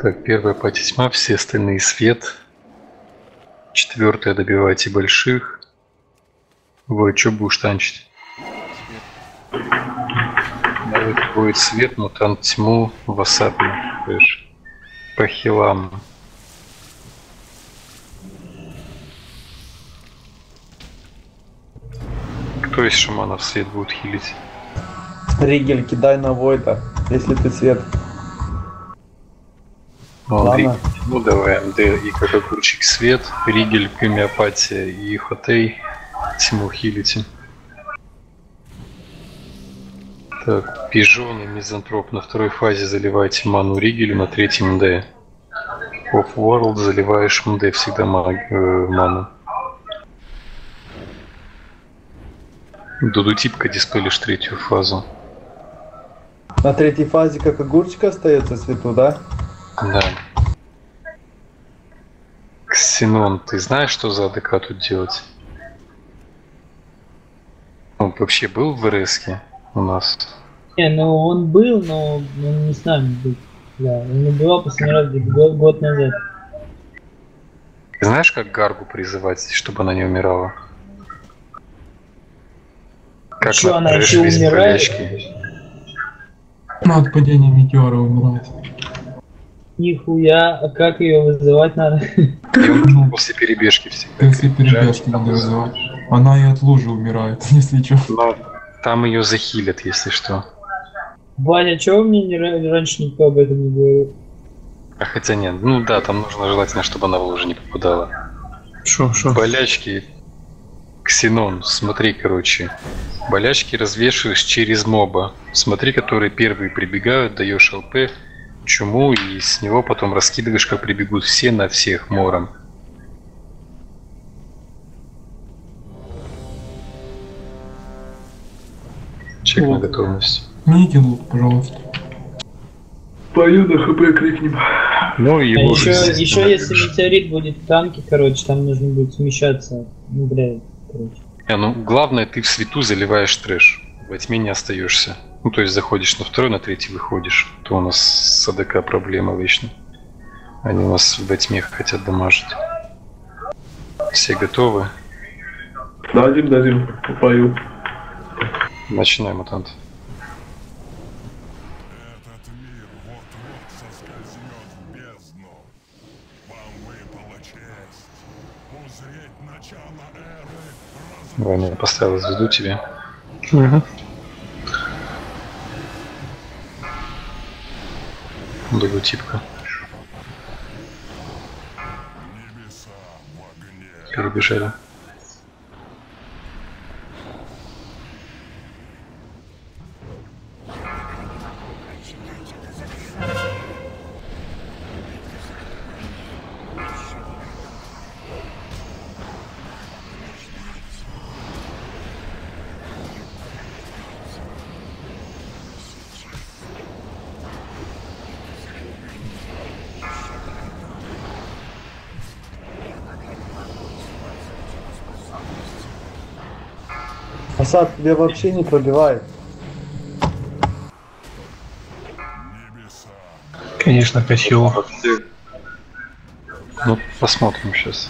Так, первая пати тьма, все остальные свет. Четвертая добивайте больших. Вы что будешь танчить? Навык будет свет, мутант тьму, васап, по хилам. Кто из шаманов свет будет хилить? Ригель, кидай на Войда, если ты свет. Андрей, ну давай, МД и как огурчик свет, Ригель, гомеопатия и Хотей, тьму хилите. Так, пижон и мизантроп на второй фазе заливайте ману Ригелю, на третьем МД. Off-World заливаешь МД всегда ману. Дудутипка диспелишь третью фазу. На третьей фазе как огурчик остается свету, да? Да. Ксенон, ты знаешь, что за АДК тут делать? Он вообще был в РСке у нас? Не, ну он был, но он не с нами был. Да, он убивал последний раз год назад. Ты знаешь, как Гаргу призывать, чтобы она не умирала? Как что, она еще умирает? Ну, от падения метеора умирает. Нихуя, а как ее вызывать надо? И после перебежки всегда. После перебежки надо вызывать. Она и от лужи умирает, если что. Но там ее захилят, если что. Ваня, чего мне раньше никто об этом не говорил? А хотя нет, ну да, там нужно желательно, чтобы она в лужу не попадала. Шо? Болячки. Ксенон, смотри, короче. Болячки развешиваешь через моба. Смотри, которые первые прибегают, даешь ЛП, чуму, и с него потом раскидываешь, как прибегут все на всех мором. Чек на готовность. Мините лут, пожалуйста. Пою на ХП крикнем. Ну и еще если метеорит будет в танке, короче, там нужно будет смещаться. Ну, бля, короче. Ну, главное, ты в свету заливаешь трэш. Во тьме не остаешься. Ну, то есть заходишь на второй, на третий выходишь. То у нас с АДК проблема вечно. Они у нас во тьме хотят дамажить. Все готовы? Дадим, попою. Начинаем, мутант. Этот мир вот-вот соскользнет в бездну. Вам выпала честь узреть начало эры. Ваня, я поставил звезду тебе. Дудутипка. Небеса в огне. Перебежали. Асад тебе вообще не пробивает. Небеса. Конечно, 5 хилов. Ну, посмотрим сейчас.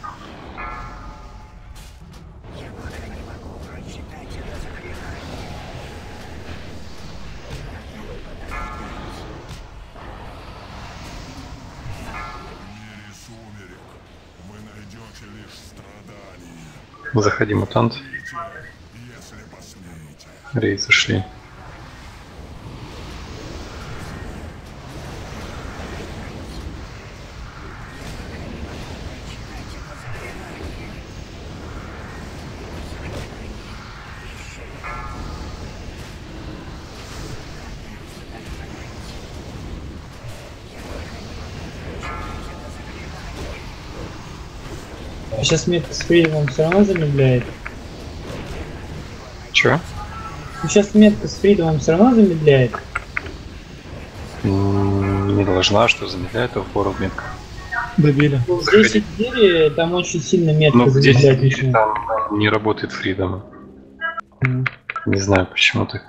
В мире сумерек вы найдете лишь страдания. Заходи, мутант. Если посмеете. Рейд зашли. А сейчас метка с фридомом все равно замедляет. Чё? Ну, сейчас метка с фридомом все равно замедляет. Не должна, что замедляет в метка. Добили. Ну, здесь и в деле там очень сильно метка Но здесь замедлять начинает. там не работает фридом. Не знаю почему так.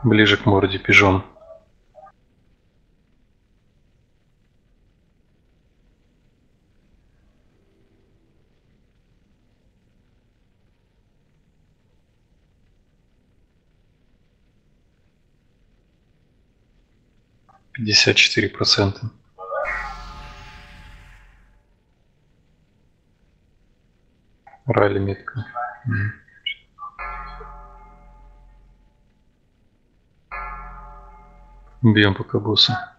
Ближе к морде пижон. Пятьдесят 54%. Ралли метка. Бьем пока босса.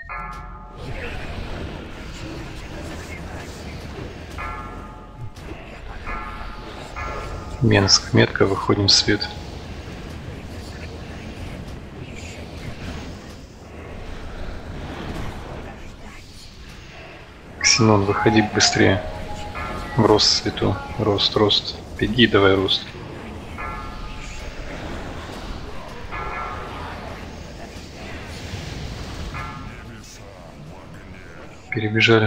Менск, метка, выходим в свет. Ксенон, выходи быстрее. В рост свету. Рост, рост. Беги, давай рост. Перебежали.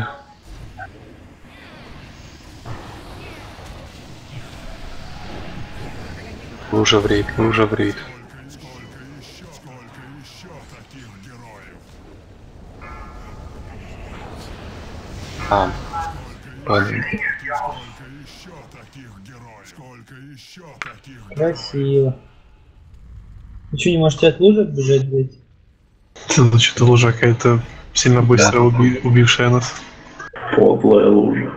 Лужа в рейд, лужа в рейд. Сколько еще таких героев? А, падаем. Сколько еще таких героев? Сколько еще таких героев? Красиво. Вы что, не можете от лужи отбежать, блядь? Значит, лужа какая-то сильно быстро убившая нас. Подлая лужа.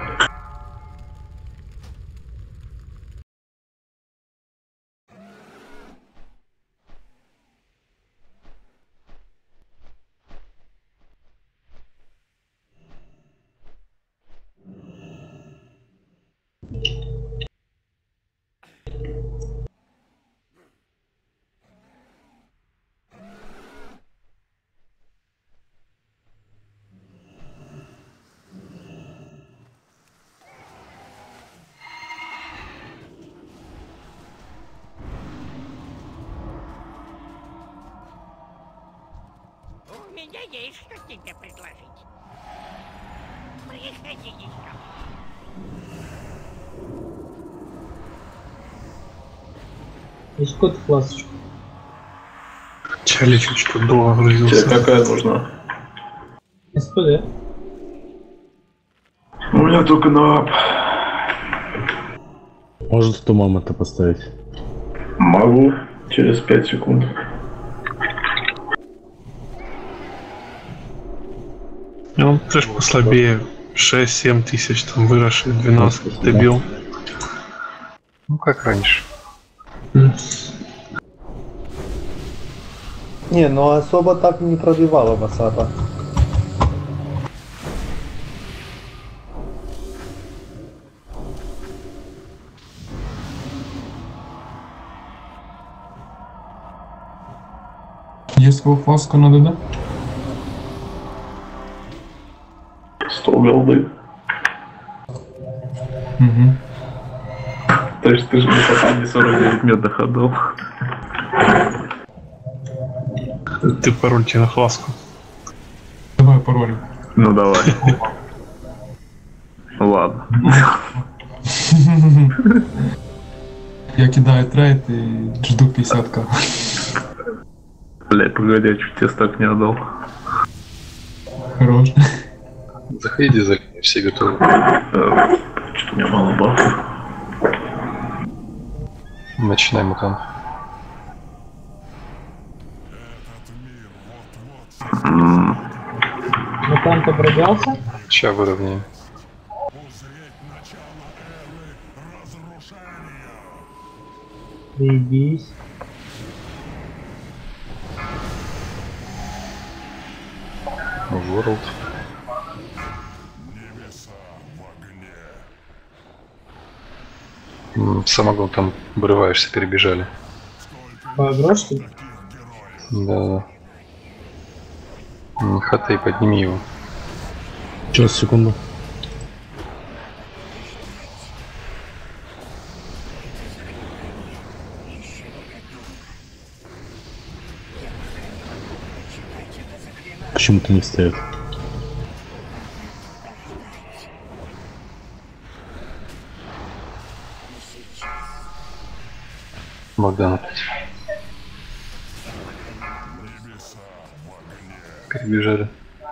У меня есть что тебе предложить. Приходи еще. Есть кот в фласочку. Чали чуть-чуть долго Тебе грузился. какая нужна? СПД. У меня только на ап. Может туман это поставить? Могу. Через 5 секунд. Он тоже послабее. 6-7 тысяч, там выросший, 12 добил. Ну как раньше. Не, ну особо так не пробивала Масата. Есть свою фласку надо, да? 100 голды. Угу. То есть ты же мне последние 49 медных отдал. Ты пароль тебе на фласку. Давай пароль. Ну давай. Ладно. Я кидаю трейд и жду 50к. Блять, погоди, я чуть тебе стак не отдал. Хорош. Заходи за линию, все готовы. Что-то у меня мало бафов. Начинаем мутант. Мутант обрабялся? Сейчас выровняем. Узреть начало эры разрушения. Заебись. World. Небеса в огне. Самогон там вырываешься, перебежали. По игрушке? Таких героев. Да. Хатей, подними его. Сейчас, секунду. Почему-то не встает. Богдан опять. Прибежали.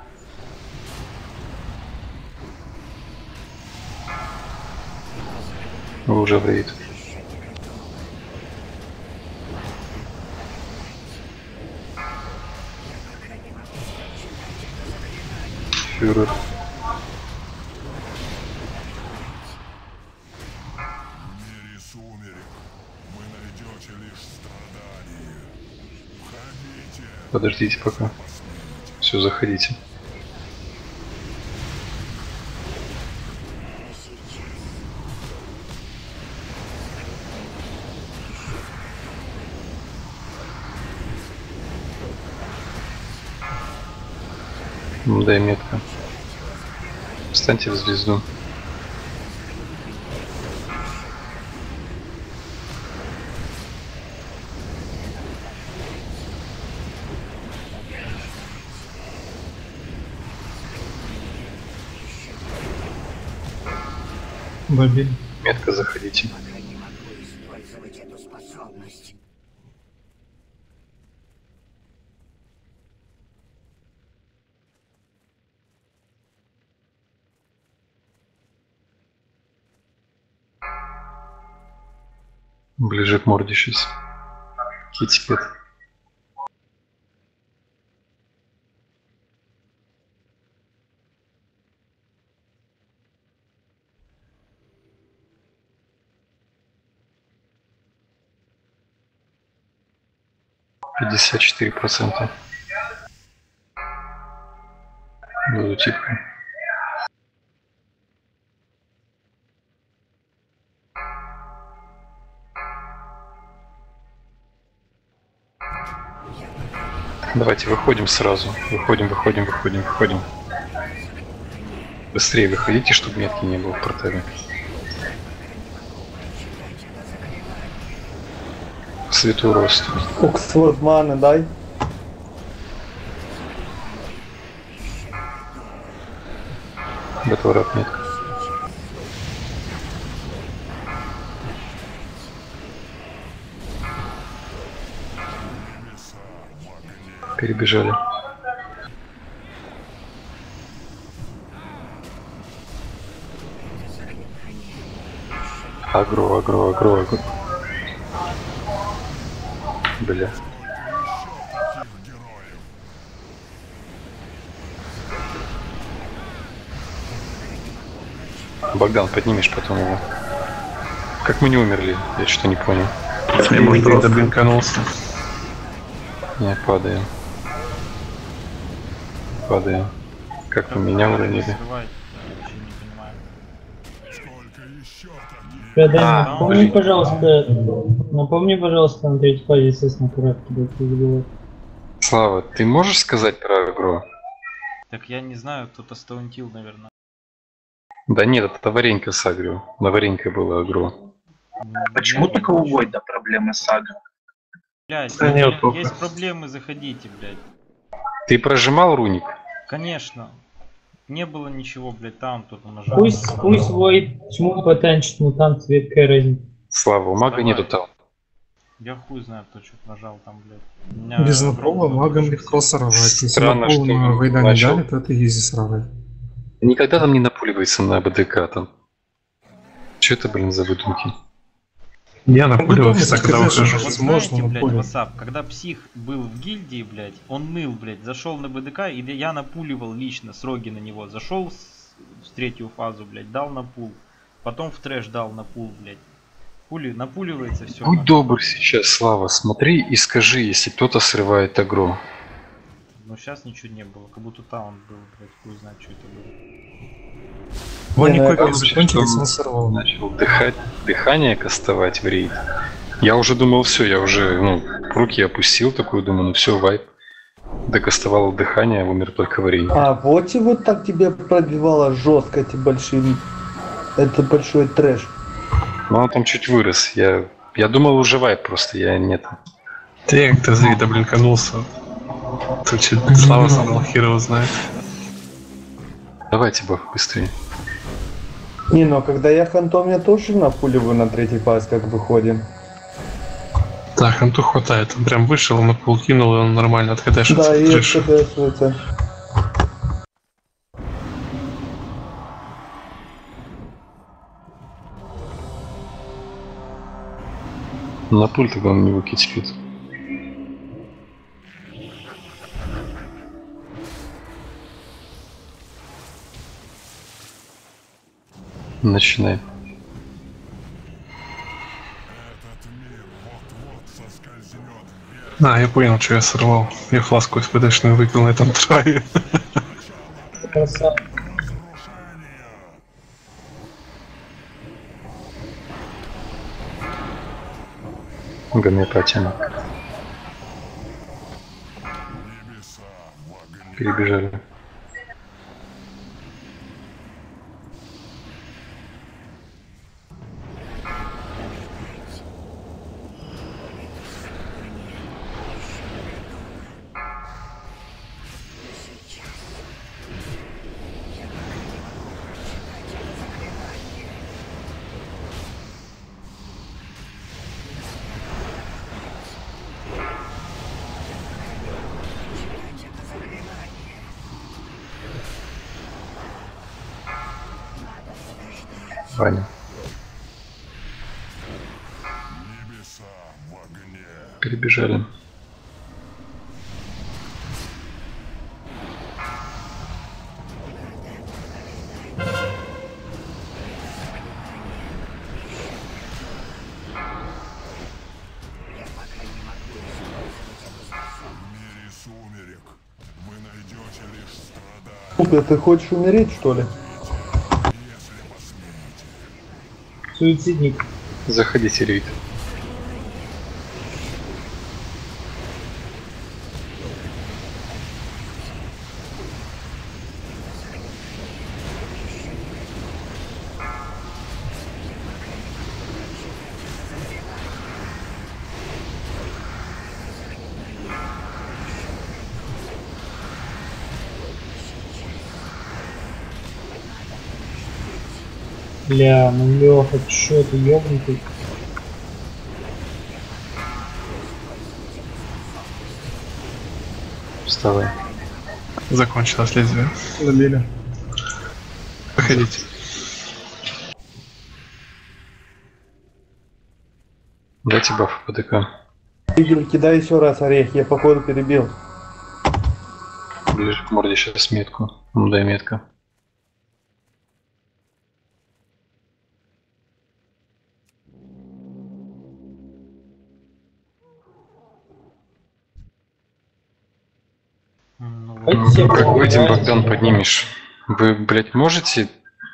Вы уже в рейд. Фюрер. В мире сумерек вы найдете лишь страдания. Входите. Подождите пока. Все, заходите. Дай метка. Встаньте в звезду. Бобин. Метка, заходите. Не могу использовать эту способность. Ближе к морде сейчас. Китипет. %. Буду типкой. Давайте выходим сразу. Выходим. Быстрее выходите, чтобы метки не было в портале. Свету рост. Оксфорд маны дай. Батлрап метка. Перебежали. Агро. Бля. Богдан, поднимешь потом его. Как мы не умерли? Я что-то не понял. Я, может, тогда блинканулся. Не, падаем. Как вы меня уронили? Сколько еще таких? Когда напомни, блин. пожалуйста, на третьей фазе, естественно, коротко было. Слава, ты можешь сказать про агро? Так я не знаю, кто-то стаунтил, наверное. Да нет, это Варенька с агро. На Варенька было агро. Почему только у Войда проблемы с агро? Блядь, Да нет, плохо. есть проблемы, заходите, блядь. Ты прожимал руник? Конечно. Не было ничего, блядь, там кто-то нажал. Пусть Войд тьму потанчит, мутант, веткая разница. Слава, у мага Давай. нету там. Я хуй знаю, кто что нажал там, блядь. Без напола магом легко сорвать. Если Странно, напол что на Вейда не начал. дали, то это изи сорвать. Никогда там не напуливается на БДК там. Че это, блин, за выдумки? Я напуливался, Вы когда помните, выхожу. Вот возможно, знаете, блядь, напулил. Васап, когда псих был в гильдии, блядь, он ныл, блядь, зашел на БДК, и я напуливал лично с роги на него. Зашел в третью фазу, блядь, дал на пул. Потом в трэш дал на пул, блядь. Пули, напуливается все. Будь добр сейчас, Слава, смотри и скажи, если кто-то срывает агро. Но сейчас ничего не было, как будто таун был, блядь, хуй знает, что это было. Вони ну, койки я закончились, он сорвал. Начал дыхание кастовать в рейд. Я уже думал, все, я уже, руки опустил, такую, думаю, ну все, вайп. Докастовал дыхание, умер только в рейде. А, вот и вот так тебе пробивало жестко эти большие... Это большой трэш. Но он там чуть вырос. Я думал, уже вайп просто, я нет. Да я как-то за вида блинканулся. Тут что-то Слава сказал, хер его знает. Давайте, бах, быстрее. Не, но когда я хантом, я тоже напуливаю на третий фазе, как выходим. Так, анту хватает. Он прям вышел, на пул кинул, и он нормально отхедешится. Да, и трэш. СКДшится. На пульт тогда он не выкидывает. Начинай. Этот мир вот-вот соскользнет вверх. А, я понял, что я сорвал. Я фласку СПДшную выпил на этом траве. Красава. Гомеопатия. Небеса в огне. Перебежали. Ваня. Небеса в огне. Перебежали. В мире сумерек вы найдете лишь страдания, Сука, ты хочешь умереть, что ли? если посмеете. Суицидник. Заходите, рейд. Бля, ну Лёха, чё ты ёбнутый? Вставай. Закончилось лезвие. Забили. Проходите. Дайте баф ПДК. Игорь, кидай еще раз орех, я походу перебил. Ближе к морде сейчас метку. Ну, дай метка. Ну, вот. Хоть все Как выйдем, помогают. Богдан, поднимешь. Вы, блядь, можете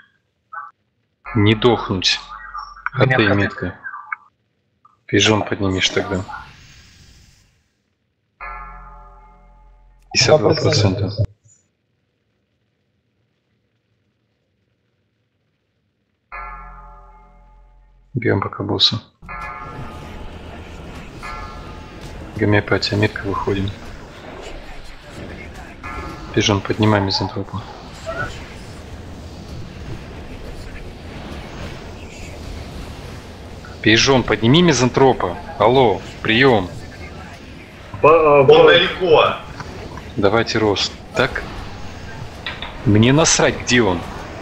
не дохнуть от этой меткой? Пижон поднимешь тогда. 52%. Бьем пока босса. Гомеопатия, метка, выходим. Пижон, поднимай мизантропа. Пижон, подними мизантропа. Алло, прием. Он далеко. Давайте рост. Так? Мне насрать, где он.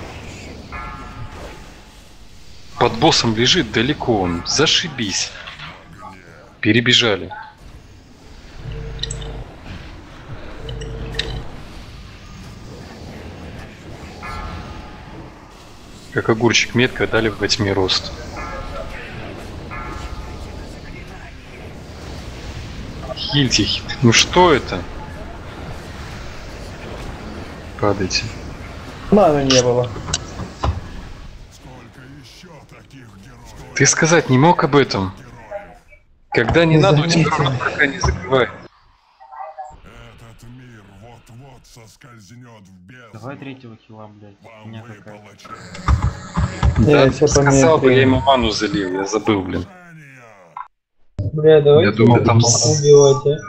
Под боссом лежит, далеко он. Зашибись. Перебежали. Как огурчик метко дали в 8 рост. Хильте, ну что это? Падайте. Маны не было. Сколько еще таких героев? Ты сказать не мог об этом? Когда не Не надо, у тебя заметил. рот пока не закрывай. Этот мир вот-вот соскользнет в бездну. Давай третьего хила, блядь. Вам Хуйня какая. выпала честь. Я Да, ща сказал бы, я поменяю. ему ману залил, я забыл, блин. Бля, давайте Я думал, там убивать, а.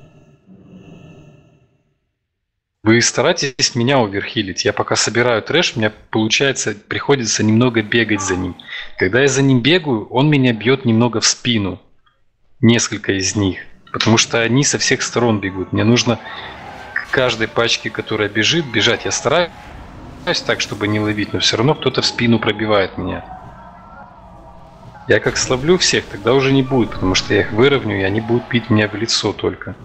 Вы старайтесь меня оверхилить. Я пока собираю трэш, мне получается, приходится немного бегать за ним. Когда я за ним бегаю, он меня бьет немного в спину. несколько из них. Потому что они со всех сторон бегут. Мне нужно к каждой пачке, которая бежит, бежать. Я стараюсь так, чтобы не ловить, но все равно кто-то в спину пробивает меня. Я как словлю всех, тогда уже не будет, потому что я их выровню, и они будут бить меня в лицо только.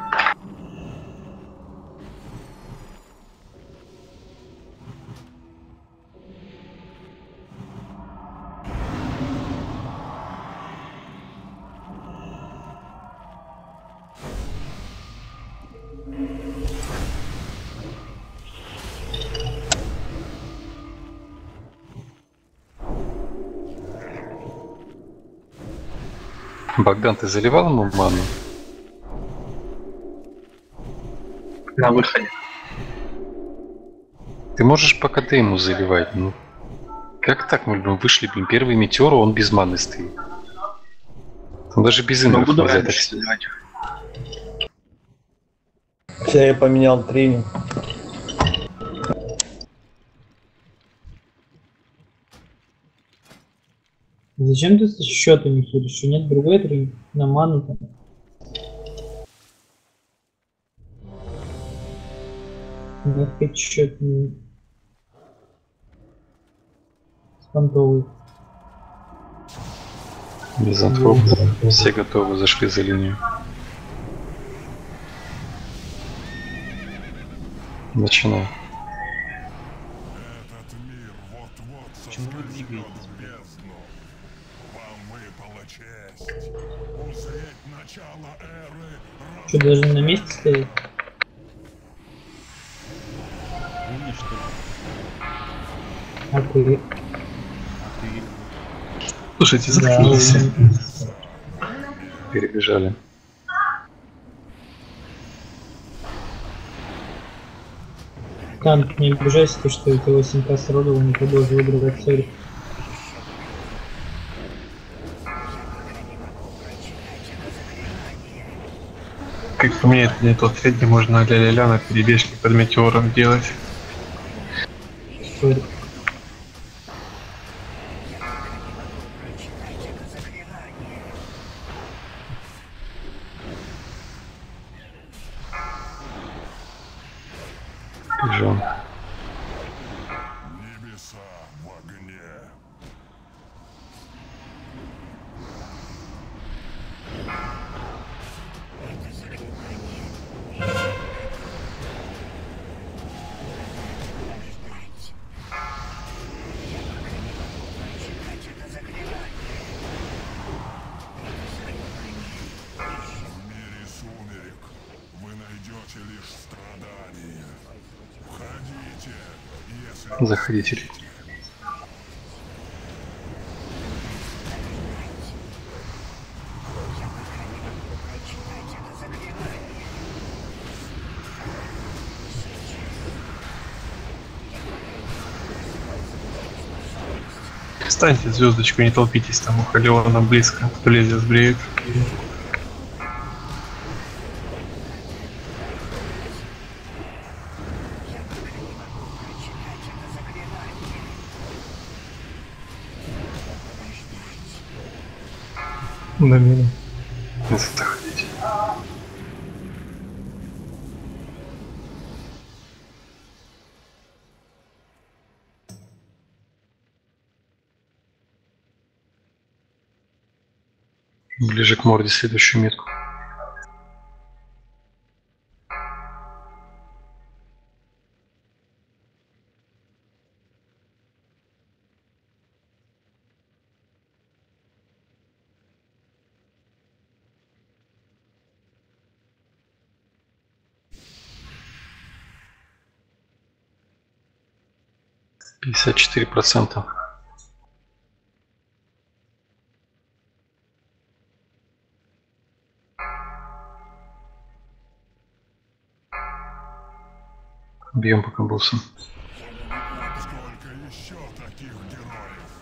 Богдан, ты заливал ему ману? На выходе. Ты можешь по КД ему заливать, ну. Как так мы вышли, блин, первый метеор, он без маны стоит. Он даже без инров буду нельзя так раньше заливать. Сейчас я поменял тренинг. Зачем ты с счетами ходишь? Что нет другой тренинг на ману там? Я хоть счет не... Спонтовый. Мизантроп. Все готовы, зашли за линию. Начинаю. Этот мир вот-вот Почему вы двигаетесь? бездну. Вам выпала честь узреть начало эры. Что, должен на месте стоять? Умный, что ли? А ты? А ты? Слушайте, Да, заткнись. Перебежали. Кант, не обижайся, то, что эти 8К сродовал, не продолжил выигрывать цель. Как по мне, это не тот цвет, где можно ля-ля-ля на перебежке под метеором делать. Сори. Бежал. Небеса в огне. В мире сумерек вы найдете лишь страдания. Входите, если... Заходите. Встаньте звездочку, не толпитесь там у Халиона близко, кто лезет сбреет. На мину. Заходите. Ближе к морде следующую метку. Пятьдесят 54%. Бьем по комбусам. Сколько еще таких героев?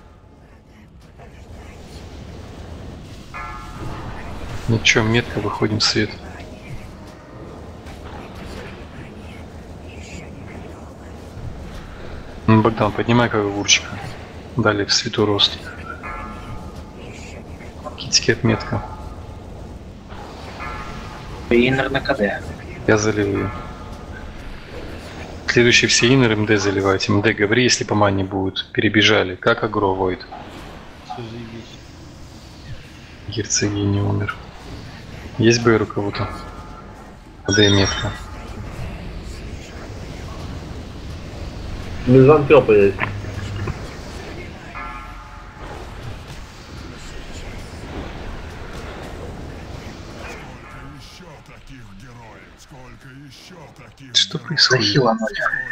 Ну чё, метко, выходим в свет. Ну, Богдан, поднимай как огурчика. Далее в свету рост. Китикет метка. Иннер на КД. Я заливаю. Следующий все иннер МД заливайте. МД говори, если по мане будут. Перебежали. Как агро Войд. Все заебись. Герцогиня умер. Есть БР у кого-то? АД метка. Мизантропа есть. Что происходит? Захила ноль.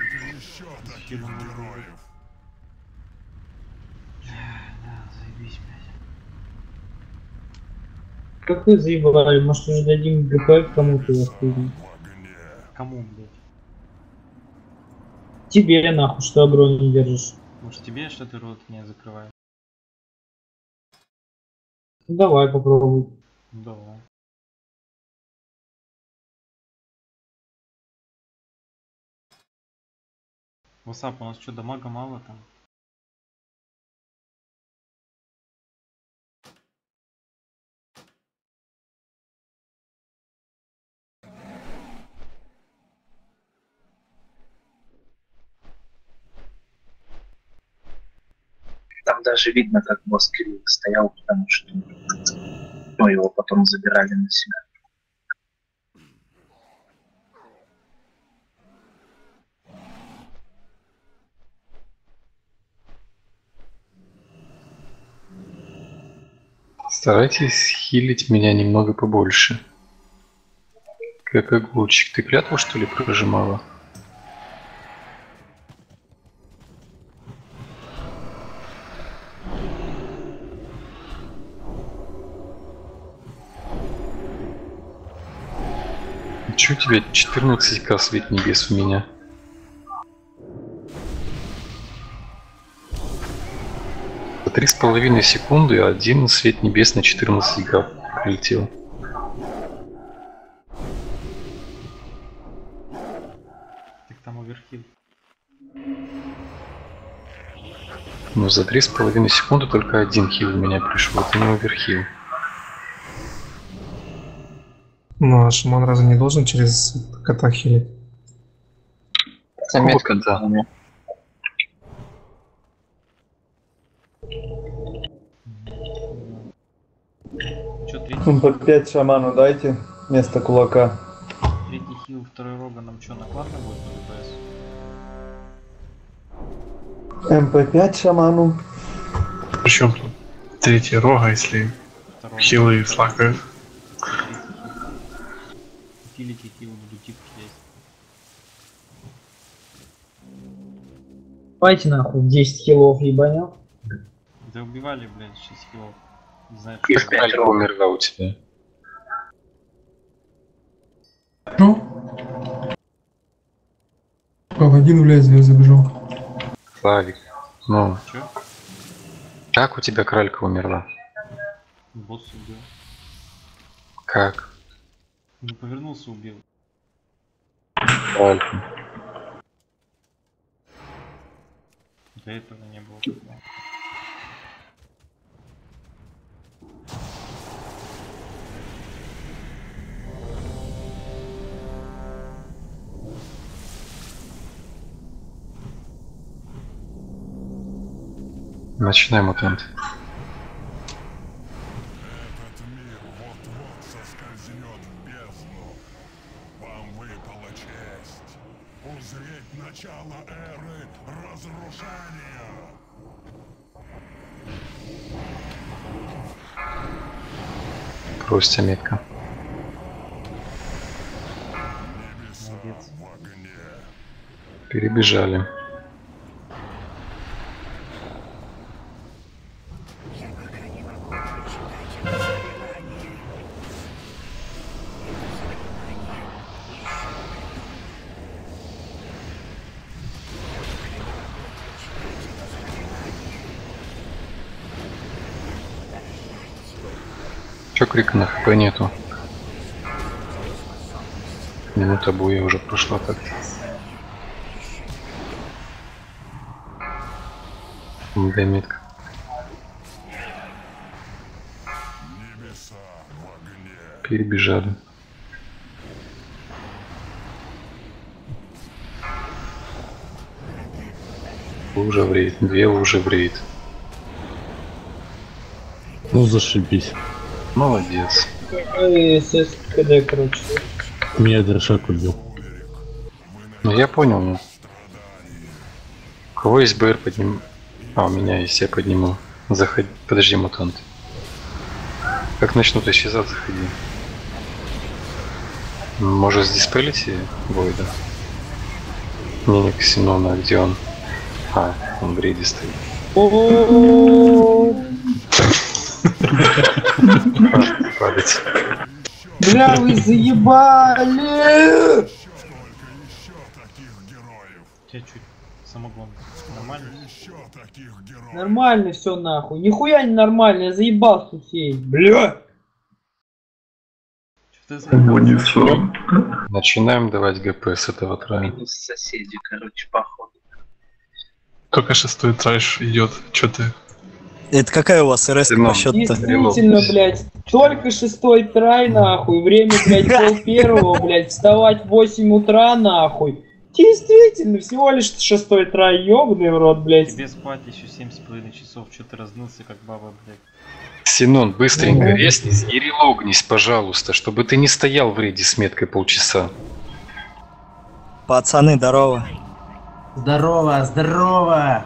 Заебись, блядь. Как вы заебали? Может уже дадим ГП кому-то охуенно? Кому, блядь? Тебе нахуй, что агро не держишь. Может тебе, что ты рот не закрываешь? Ну, давай попробуй. Давай. Васап, у нас что, дамага мало там? Там даже видно, как босс Кирилл стоял, потому что ну, его потом забирали на себя. Старайтесь хилить меня немного побольше. Как огурчик. Ты клятву, что ли, прожимала? Чё у тебя 14к свет небес у меня? За 3,5 секунды один свет небес на 14к прилетел. Так там оверхил. Но за 3,5 секунды только один хил у меня пришел. Это не оверхил. Ну а шаман разве не должен через кота хилить? Какого кота? Чё, третий, По 5 шаману дайте вместо кулака. третий хил, второй рога нам что, накладно будет на ДПС? МП5 шаману. Причем тут третья рога, если Второй хилы слакают. Филики хил буду типа есть. Давайте нахуй 10 хилов ебанем. Да убивали, блядь, 6 хилов. Не знаю, И что. в 5 Алька умерла у тебя. Ну? Паладин в лезвие забежал. Славик. Ну, Чё? как у тебя кралька умерла? Босс убил. Как? Ну повернулся, убил. Кралька. До этого не было такого. Начинай, мутант. Этот мир вот-вот соскользнет в бездну. Вам выпала честь узреть начало эры разрушения. Бросьте метка. Небеса Молодец. в огне. Перебежали. Я пока не могу прочитать это заклинание. Чё крика на хп нету? Минута боя уже прошла как-то. Метка. Небеса в огне. Перебежали. лужа в рейд, 2 лужи в рейд. Ну зашибись. Молодец. ССКД, короче. Меня Дершак убил. Ну я понял, ну. У кого есть БР, подним... А, у меня есть, я подниму. Заходи. Подожди, мутант. Как начнут исчезать, заходи. Может сдиспелить Войда? Не, Ксенона, где он? А, он в рейде стоит. Падать. Бля, вы заебали! Тебя чуть самогон. Нормально? Нормально все нахуй. Нихуя не нормально, я заебал сусей. Бля! Начинаем давать ГП с этого трая. Минус соседи, короче, походу. Только 6-й трэш идет. Чё ты? Это какая у вас РС по счету-то? Действительно, блядь, только 6-й трай, нахуй. Время, блядь, пол-первого, блядь, вставать в 8 утра, нахуй. Действительно, всего лишь 6-й трай, ёбаный в рот, блядь. Тебе спать еще 7,5 часов, что ты разнылся как баба, блядь. Синон, быстренько резнись и релогнись, пожалуйста, чтобы ты не стоял в рейде с меткой полчаса. Пацаны, здорово. Здорово, здорово.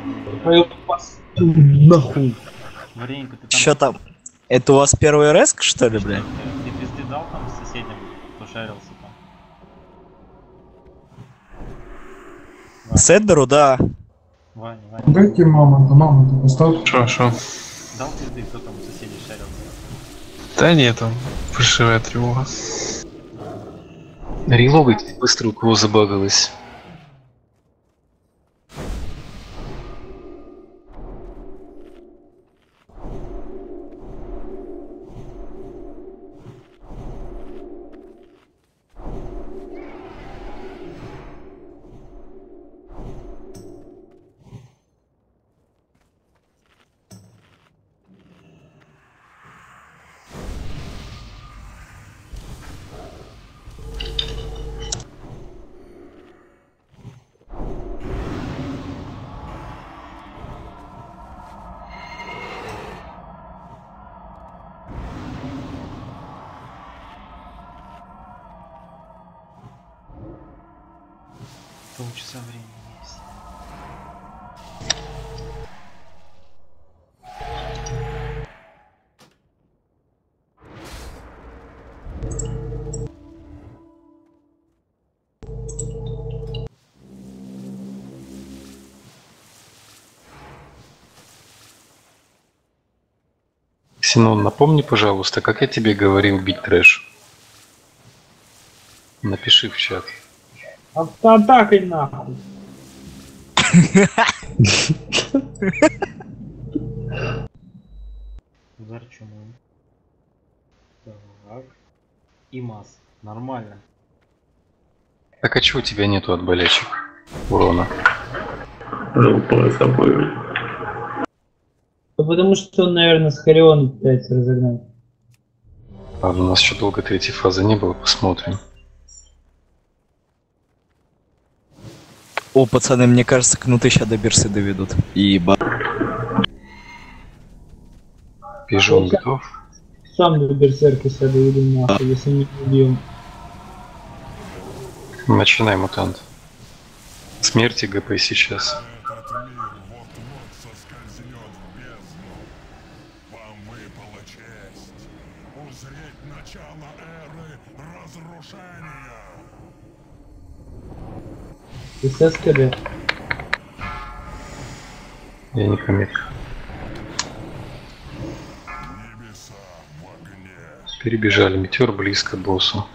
Нахуй. Варенька, ты там... Чё там? Это у вас первый РС, что ли, бля? Ты пизды дал там с соседям, кто шарился там? Седдеру, да. Ваня. Дайте мамонта поставь. Шо? Дал пизды, кто там у соседей шарился? Да нет, там фальшивая тревога. Релогайтесь быстро, у кого забагалось. Полчаса времени есть. Синон, напомни, пожалуйста, как я тебе говорил бить трэш. Напиши в чат. Автоатакой нахуй. Удар чумой. Так. И масс. Нормально. Так а чего у тебя нету от болячек урона? Потому что он, наверное, с Харионом пытается разогнать. Ладно, у нас еще долго третьей фазы не было, посмотрим. О, пацаны, мне кажется, кнуты сейчас до Бирсы доведут. Еба. Пижон готов? Сам до берсерка себя доведу нахуй, если не убьем. Начинай, мутант. Смерти ГП сейчас. ССКД. Я не комик. Перебежали. Метеор близко к боссу.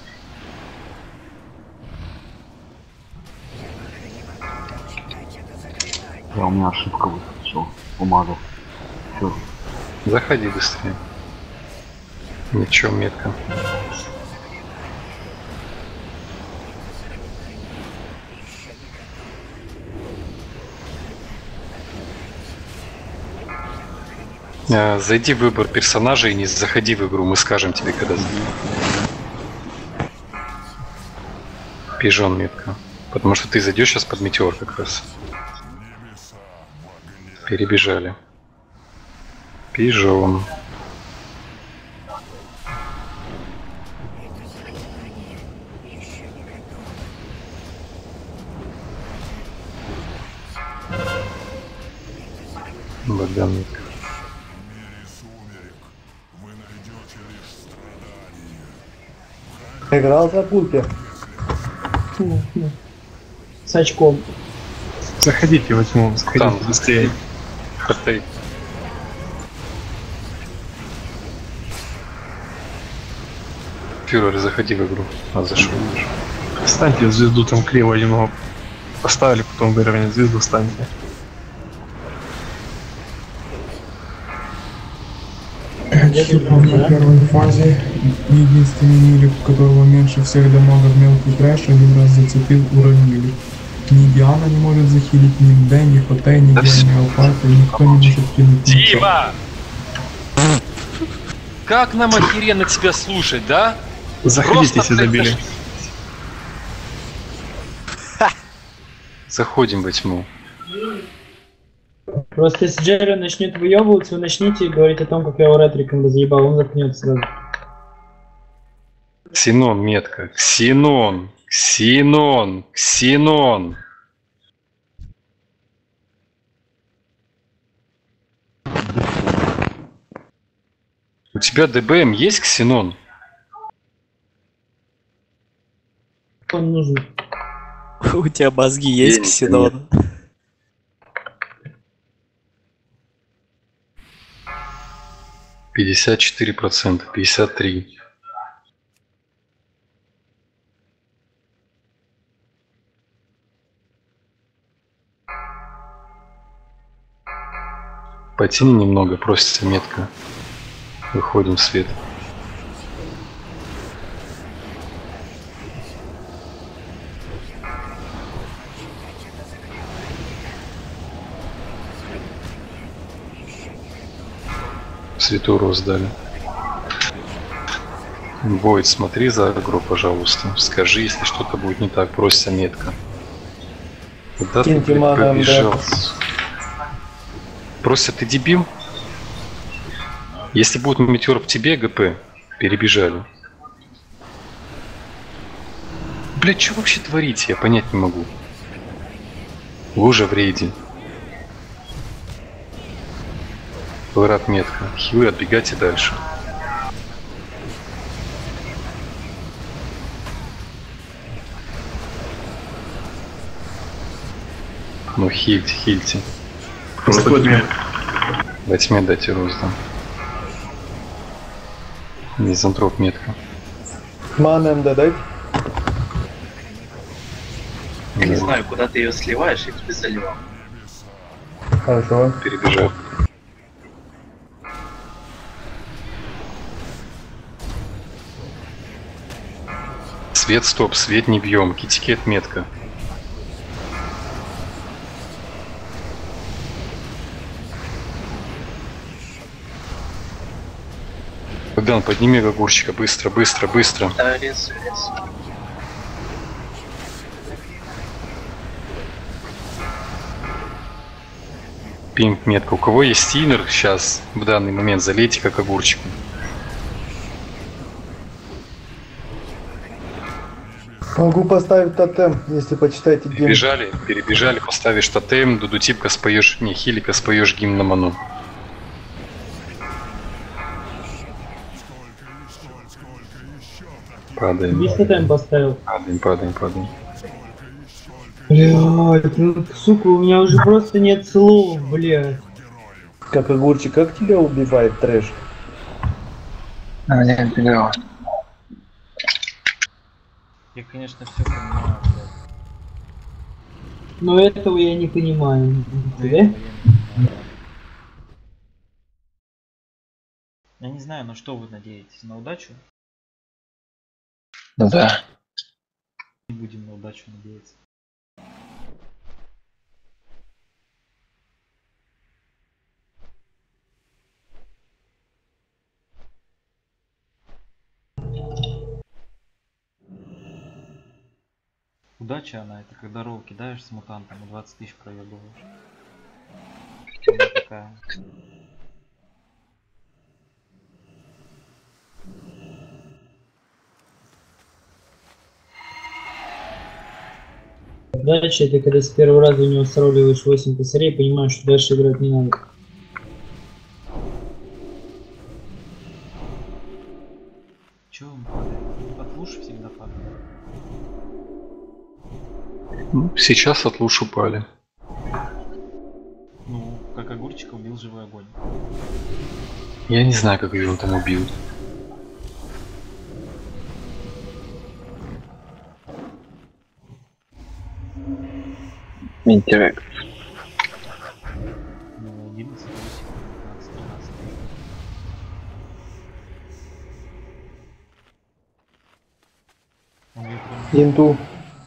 У меня ошибка выскочила. Умазал. Все. Заходи быстрее. Ничего, метка. Зайди в выбор персонажа и не заходи в игру, мы скажем тебе, когда. Пижон метка. Потому что ты зайдешь сейчас под метеор как раз. Перебежали. Пижон. Богдан. Играл за Купе. С очком. Заходите во тьму, заходите быстрее. Хартей. Фюрер, заходи в игру. А зашел уже. Встаньте звезду там криво немного. Поставили, потом выровнять звезду, встаньте. На первой фазе единственный милик, у которого меньше всех дамагов мелкий трэш, один раз зацепил, уронили. Ни Диана не может захилить, ни Дэ, ни Хотей, ни Диана, ни Алпарта, никто не может кинуть. Дима! Как нам охеренно тебя слушать, да? Заходите, если забили. Заходим во тьму. Просто если Джерри начнет выебываться, вы начните говорить о том, как я его ретриком заебал, он заткнется сразу. Ксенон, метка. Ксенон. Ксенон. Ксенон. У тебя ДБМ есть, Ксенон? Он нужен. У тебя мозги есть, Ксенон? 54%, 53%. Потяни немного, просится метка. Выходим в свет. Свету роздали. Войд, смотри за агро, пожалуйста. Скажи, если что-то будет не так, просится метка. Куда ты, блядь, побежал? Просят, ты дебил? Если будет метеор в тебе, ГП, перебежали. Блядь, что вообще творите? Я понять не могу. Лужа в рейде. Пылрат метка. Хилы, отбегайте дальше. Ну хильте, хильте. Просто Во тьме дайте роздам. Мизантроп метка. Мана МД дать? Я не знаю, куда ты ее сливаешь, я тебе заливал. Хорошо. Перебежал. Свет, стоп, свет не бьем. Китикет метка. Богдан, подними огурчика, быстро, быстро, быстро. Да, рез, рез. Пинг метка. У кого есть стинер сейчас, в данный момент, залейте как огурчиком. Могу поставить тотем, если почитаете гимн. Перебежали, перебежали, поставишь тотем, дудутипка споешь, не, хилика споешь гимн на ману. Падаем. Весь тотем поставил. Падаем, падаем, падаем. Блядь, ну сука, у меня уже просто нет слов, блядь. Как огурчик, как тебя убивает трэш? А, не отбегал. Я, конечно, все понимаю, блядь. Но этого я не понимаю. Да? Я не знаю, на что вы надеетесь. На удачу? Ну да. Не будем на удачу надеяться. Удача она, это когда ролл кидаешь с мутантом и 20 тысяч проебываешь. замечательная такая. Дальше это когда с первого раза у него сролливаешь 8 косарей, понимаешь, что дальше играть не надо. Чё он падает? От луж всегда падает. Ну, сейчас от луж упали. Ну, как огурчика убил живой огонь. Я не знаю, как ее он там убил. Интеллект. Ну, 11, 8, 15, 13. Он её прям- Инту.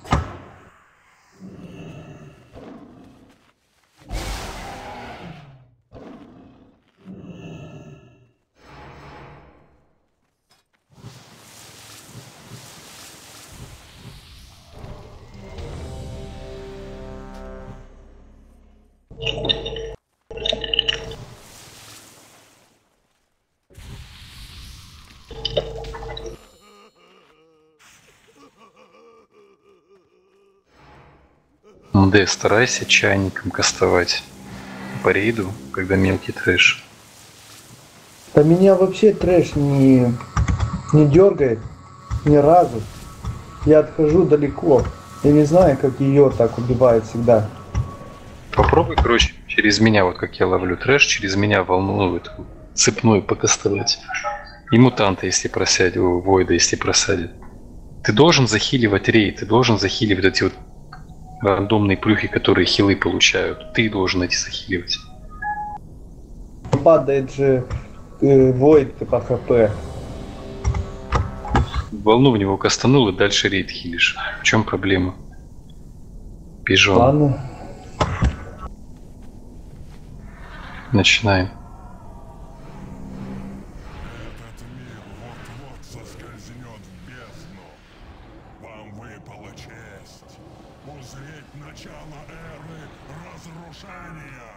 МД, старайся чайником кастовать по рейду, когда мелкий трэш. Да меня вообще трэш не дергает ни разу. Я отхожу далеко. Я не знаю, как ее так убивают всегда. Попробуй, короче, через меня, вот как я ловлю трэш, через меня волну эту цепную покастовать. И мутанта, если просядет, войда, если просадит. Ты должен захиливать рейд, ты должен захиливать эти вот рандомные плюхи, которые хилы получают. Ты должен эти захиливать. Падает же войд по хп. Волну в него кастанул и дальше рейд хилишь. В чем проблема? Пижон. Ладно. Начинаем. Этот мир вот-вот соскользнет в бездну. Вам выпала честь узреть начало эры разрушения.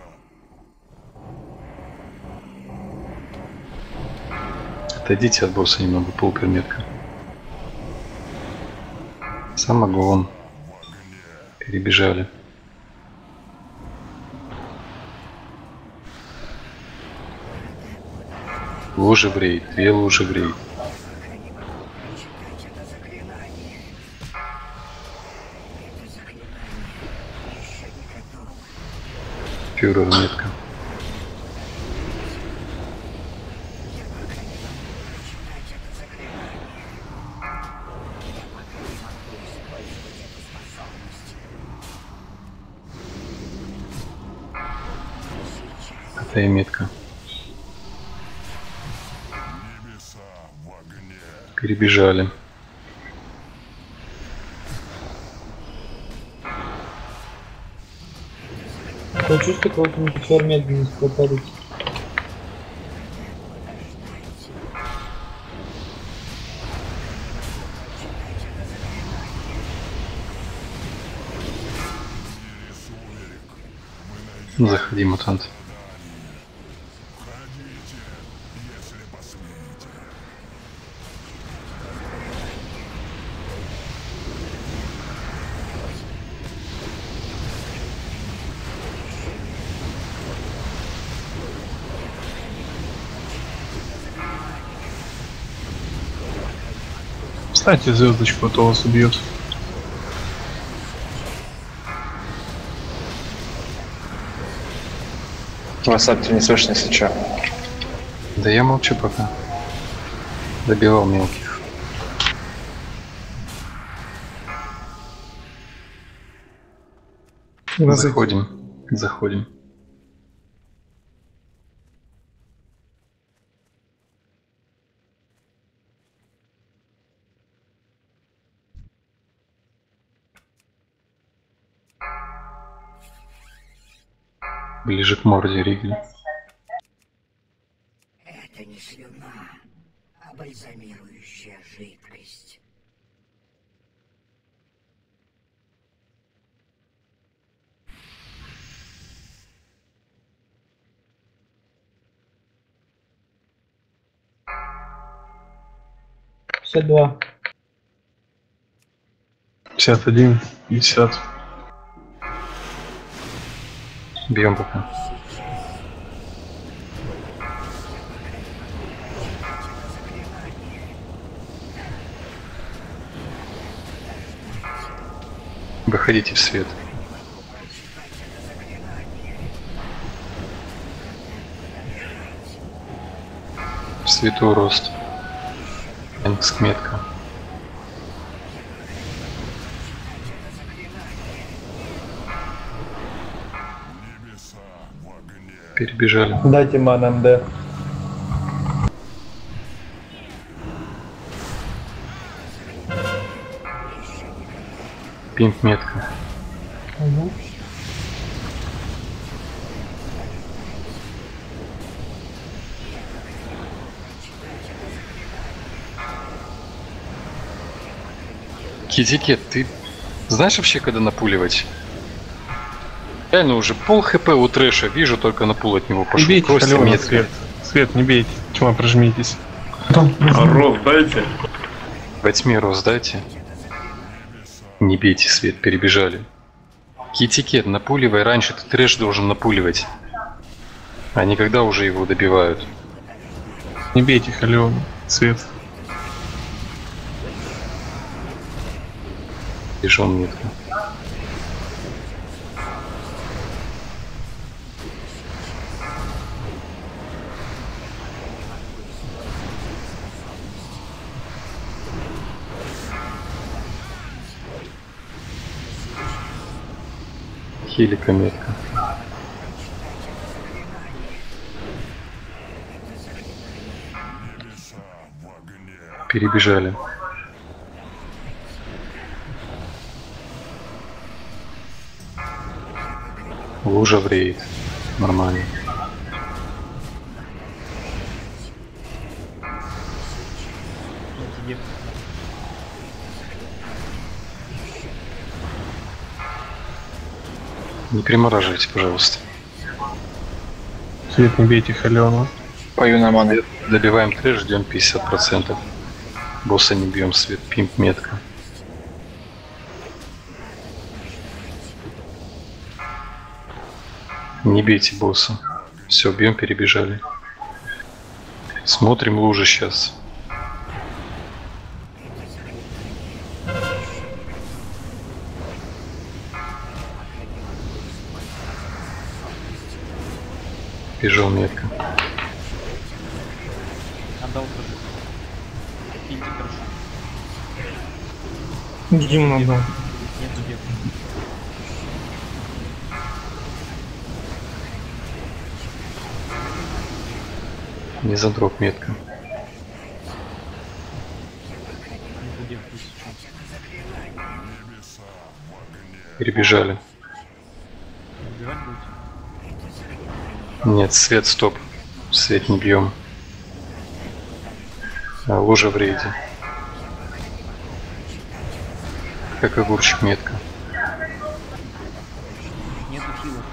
Отойдите от босса немного, полперметка. Самогон. Перебежали. Лужи в рейд, 2 лужи в рейд. Фюрер метка. Это и метка. Перебежали. Я чувствую, как он теперь медленность попадет. Заходи, мутант. Ставьте звездочку, а то вас убьет. Васап, ты не слышно, если чё. Да я молчу пока. Добивал мелких. Заходим. Заходим. Ближе к морде Ригли. Это не слюна, а бальзамирующая жидкость. 52. 51, 50. Бьем пока. Выходите в свет. В свету рост. Феникс метка. Перебежали. Дайте ман МД. Пимп метка. Угу. Китикет, ты знаешь вообще, когда напуливать? Реально уже пол хп у трэша, вижу, только напул от него пошел. Бейте, Кости Алена, метка. свет. Свет, не бейте. Тьма, прожмитесь. Рост дайте. Во тьме рост дайте. Не бейте, свет, перебежали. Китикет, напуливай раньше, ты трэш должен напуливать. А не когда уже его добивают. Не бейте Халеону. Свет. Бежал метка. Хилика метка. Перебежали. Лужа в рейд. Нормально. Не примораживайте, пожалуйста. Свет, не бейте Халеону. Пою на маны. Добиваем трэш, ждем 50%. Босса не бьем, свет, пимп метка. Не бейте босса. Все, бьем, перебежали. Смотрим лужи сейчас. Бежал метка. Отдал прошу. Киньте прошу. Диму надо. Нету где. Мизантроп метка. Нету где. Перебежали. Убивать будете? Нет, свет, стоп. Свет не бьем. А, лужа в рейде. Как огурчик метка. Нету хилов.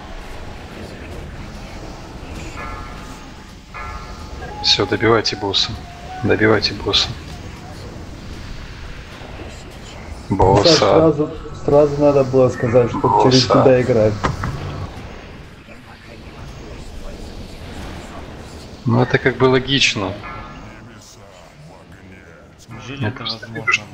Все, добивайте босса. Добивайте босса. Босса. Сразу надо было сказать, чтобы через туда играть. Ну это как бы логично. Жили это возможно.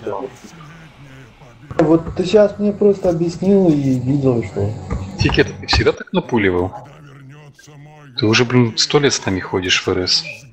Вот ты сейчас мне просто объяснил и видел, что... Тикет, ты всегда так напуливал? Ты уже, блин, 100 лет с нами ходишь в РС.